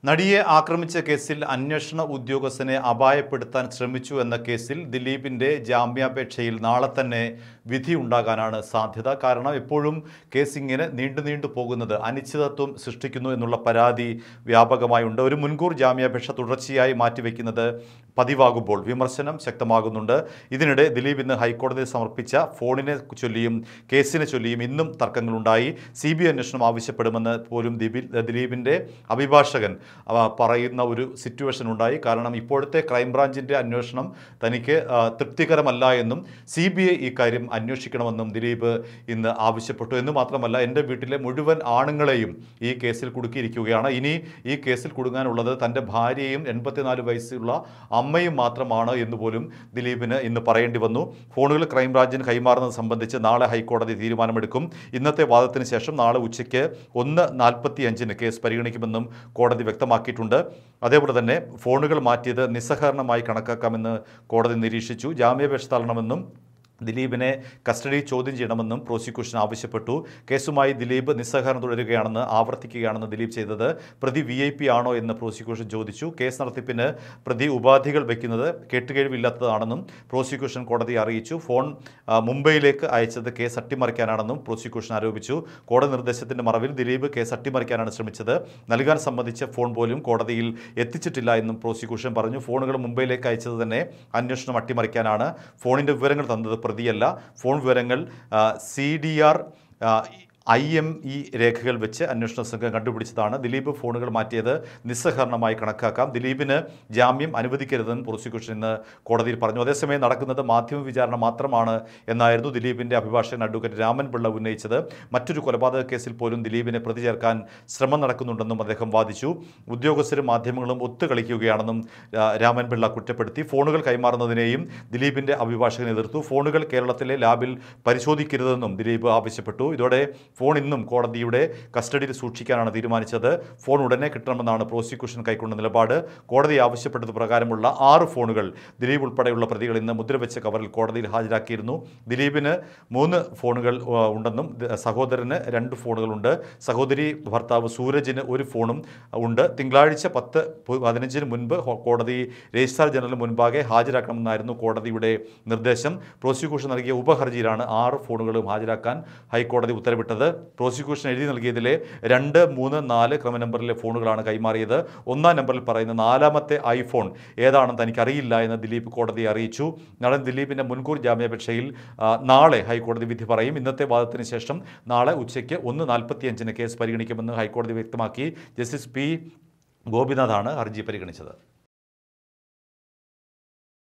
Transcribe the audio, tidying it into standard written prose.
നടിയെ ആക്രമിച്ച കേസിൽ അന്വേഷണ ഉദ്യോഗസ്ഥനെ അപായപ്പെടുത്താൻ ശ്രമിച്ചു എന്ന കേസിൽ ദിലീപിൻ്റെ ജാമ്യാപേക്ഷയിൽ നാളെ തന്നെ വിധി ഉണ്ടാകാനാണ് സാധ്യത. കാരണം എപ്പോഴും കേസ് ഇങ്ങനെ നീണ്ടു പോകുന്നത് അനിശ്ചിതത്വം സൃഷ്ടിക്കുന്നു എന്നുള്ള പരാതി വ്യാപകമായുണ്ട്. ഒരു മുൻകൂർ ജാമ്യാപേക്ഷ തുടർച്ചയായി മാറ്റിവെക്കുന്നത് പതിവാകുമ്പോൾ വിമർശനം ശക്തമാകുന്നുണ്ട്. ഇതിനിടെ ദിലീപ് ഇന്ന് ഹൈക്കോടതിയിൽ സമർപ്പിച്ച ഫോണിനെ ചൊല്ലിയും കേസിനെ ചൊല്ലിയും ഇന്നും തർക്കങ്ങളുണ്ടായി. CBI അന്വേഷണം ആവശ്യപ്പെടുമെന്ന് പോലും ദിലീപിൻ്റെ അഭിഭാഷകൻ പറയുന്ന ഒരു സിറ്റുവേഷൻ ഉണ്ടായി. കാരണം ഇപ്പോഴത്തെ ക്രൈംബ്രാഞ്ചിൻ്റെ അന്വേഷണം തനിക്ക് തൃപ്തികരമല്ല എന്നും CBI ഈ കാര്യം അന്വേഷിക്കണമെന്നും ദിലീപ് ഇന്ന് ആവശ്യപ്പെട്ടു. എന്ന് മാത്രമല്ല, എൻ്റെ വീട്ടിലെ മുഴുവൻ ആണുങ്ങളെയും ഈ കേസിൽ കുടുക്കിയിരിക്കുകയാണ്. ഇനി ഈ കേസിൽ കുടുങ്ങാനുള്ളത് തൻ്റെ ഭാര്യയും 84 വയസ്സുള്ള അമ്മയും മാത്രമാണ് എന്നുപോലും ദിലീപിന് ഇന്ന് പറയേണ്ടി വന്നു. ഫോണുകൾ ക്രൈംബ്രാഞ്ചിന് കൈമാറുന്നത് സംബന്ധിച്ച് നാളെ ഹൈക്കോടതി തീരുമാനമെടുക്കും. ഇന്നത്തെ വാദത്തിന് ശേഷം നാളെ ഉച്ചയ്ക്ക് 1:45 കേസ് പരിഗണിക്കുമെന്നും കോടതി വ്യക്തമാക്കിയിട്ടുണ്ട്. അതേപോലെ തന്നെ ഫോണുകൾ മാറ്റിയത് നിസ്സഹകരണമായി കണക്കാക്കാമെന്ന് കോടതി നിരീക്ഷിച്ചു. ജാമ്യാപേക്ഷ തള്ളണമെന്നും ദിലീപിനെ കസ്റ്റഡി ചോദ്യം ചെയ്യണമെന്നും പ്രോസിക്യൂഷൻ ആവശ്യപ്പെട്ടു. കേസുമായി ദിലീപ് നിസ്സഹകരണം തുടരുകയാണെന്ന് ആവർത്തിക്കുകയാണെന്ന് ദിലീപ് ചെയ്തത് പ്രതി VIP ആണോ എന്ന് പ്രോസിക്യൂഷൻ ചോദിച്ചു. കേസ് നടത്തിപ്പിന് പ്രതി ഉപാധികൾ വയ്ക്കുന്നത് കേട്ടുകേഴ്വില്ലാത്തതാണെന്നും പ്രോസിക്യൂഷൻ കോടതിയെ അറിയിച്ചു. ഫോൺ മുംബൈയിലേക്ക് അയച്ചത് കേസ് അട്ടിമറിക്കാനാണെന്നും പ്രോസിക്യൂഷൻ ആരോപിച്ചു. കോടതി നിർദ്ദേശത്തിൻ്റെ മറവിൽ ദിലീപ് കേസ് അട്ടിമറിക്കാനാണ് ശ്രമിച്ചത്. നൽകാൻ സംബന്ധിച്ച ഫോൺ പോലും കോടതിയിൽ എത്തിച്ചിട്ടില്ല എന്നും പ്രോസിക്യൂഷൻ പറഞ്ഞു. ഫോണുകൾ മുംബൈയിലേക്ക് അയച്ചത് തന്നെ അന്വേഷണം അട്ടിമറിക്കാനാണ്. ഫോണിൻ്റെ വിവരങ്ങൾ തന്നത് പ്രതിയല്ല. ഫോൺ വിവരങ്ങൾ CDR IME രേഖകൾ വെച്ച് അന്വേഷണ സംഘം കണ്ടുപിടിച്ചതാണ്. ദിലീപ് ഫോണുകൾ മാറ്റിയത് നിസ്സഹകരണമായി കണക്കാക്കാം. ദിലീപിന് ജാമ്യം അനുവദിക്കരുതെന്ന് പ്രോസിക്യൂഷൻ ഇന്ന് കോടതിയിൽ പറഞ്ഞു. അതേസമയം നടക്കുന്നത് മാധ്യമ വിചാരണ മാത്രമാണ് എന്നായിരുന്നു ദിലീപിൻ്റെ അഭിഭാഷകൻ അഡ്വക്കേറ്റ് രാമൻ പിള്ള ഉന്നയിച്ചത്. മറ്റൊരു കൊലപാതക കേസിൽ പോലും ദിലീപിനെ പ്രതി ചേർക്കാൻ ശ്രമം നടക്കുന്നുണ്ടെന്നും അദ്ദേഹം വാദിച്ചു. ഉദ്യോഗസ്ഥരും മാധ്യമങ്ങളും ഒത്തുകളിക്കുകയാണെന്നും രാമൻ പിള്ള കുറ്റപ്പെടുത്തി. ഫോണുകൾ കൈമാറുന്നതിനെയും ദിലീപിൻ്റെ അഭിഭാഷകൻ എതിർത്തു. ഫോണുകൾ കേരളത്തിലെ ലാബിൽ പരിശോധിക്കരുതെന്നും ദിലീപ് ആവശ്യപ്പെട്ടു. ഇതോടെ ഫോൺ ഇന്നും കോടതിയുടെ കസ്റ്റഡിയിൽ സൂക്ഷിക്കാനാണ് തീരുമാനിച്ചത്. ഫോൺ ഉടനെ കിട്ടണമെന്നാണ് പ്രോസിക്യൂഷൻ കൈക്കൊണ്ട നിലപാട്. കോടതി ആവശ്യപ്പെട്ടത് പ്രകാരമുള്ള 6 ഫോണുകൾ ദിലീപ് ഉൾപ്പെടെയുള്ള പ്രതികൾ ഇന്ന് മുദ്രവെച്ച കവറിൽ കോടതിയിൽ ഹാജരാക്കിയിരുന്നു. ദിലീപിന് 3 ഫോണുകൾ ഉണ്ടെന്നും സഹോദരന് 2 ഫോണുകളുണ്ട്. സഹോദരി ഭർത്താവ് സൂരജിന് 1 ഫോണും ഉണ്ട്. തിങ്കളാഴ്ച 10:15 മുൻപ് കോടതി രജിസ്ട്രാർ ജനറൽ മുൻപാകെ ഹാജരാക്കണമെന്നായിരുന്നു കോടതിയുടെ നിർദ്ദേശം. പ്രോസിക്യൂഷൻ നൽകിയ ഉപഹർജിയിലാണ് 6 ഫോണുകളും ഹാജരാക്കാൻ ഹൈക്കോടതി ഉത്തരവിട്ടത്. പ്രോസിക്യൂഷൻ എഴുതി നൽകിയതിലെ 2, 3, 4 ക്രമനമ്പറിലെ ഫോണുകളാണ് കൈമാറിയത്. 1-ാം നമ്പറിൽ പറയുന്ന 4ാമത്തെ ഐഫോൺ ഏതാണെന്ന് തനിക്കറിയില്ല എന്ന് ദിലീപ് കോടതിയെ അറിയിച്ചു. നടൻ ദിലീപിൻ്റെ മുൻകൂർ ജാമ്യാപേക്ഷയിൽ നാളെ ഹൈക്കോടതി വിധി പറയും. ഇന്നത്തെ വാദത്തിന് ശേഷം നാളെ ഉച്ചയ്ക്ക് 1:45 കേസ് പരിഗണിക്കുമെന്ന് ഹൈക്കോടതി വ്യക്തമാക്കി. Justice P. ഗോപിനാഥാണ് ഹർജി പരിഗണിച്ചത്.